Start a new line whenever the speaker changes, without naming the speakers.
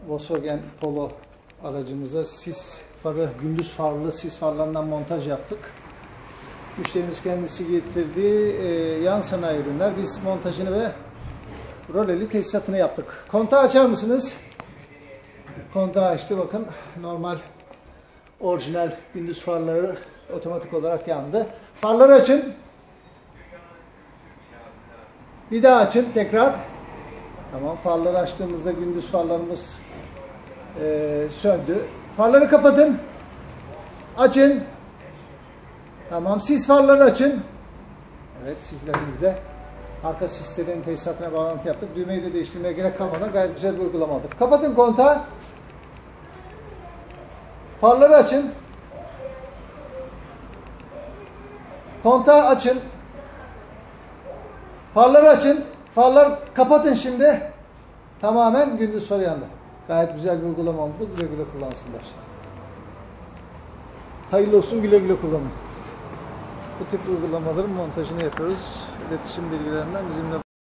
Volkswagen Polo aracımıza sis farı, gündüz farlı sis farlarından montaj yaptık. Müşterimiz kendisi getirdi. Yan sanayi ürünler. Biz montajını ve roleli tesisatını yaptık. Kontağı açar mısınız? Kontağı açtı. Bakın normal orijinal gündüz farları otomatik olarak yandı. Farları açın. Bir daha açın tekrar. Tamam, farları açtığımızda gündüz farlarımız söndü. Farları kapatın. Açın. Tamam, sis farları açın. Evet, sislerimizde arka sislerin tesisatına bağlantı yaptık. Düğmeyi de değiştirmeye gerek kalmadan gayet güzel bir uygulama aldık. Kapatın kontağı. Farları açın. Kontağı açın. Farları açın. Farlar kapatın şimdi. Tamamen gündüz farı yandı. Gayet güzel bir uygulama oldu. Güle güle kullansınlar. Hayırlı olsun, güle güle kullanın. Bu tip uygulamaların montajını yapıyoruz. İletişim bilgilerinden bizimle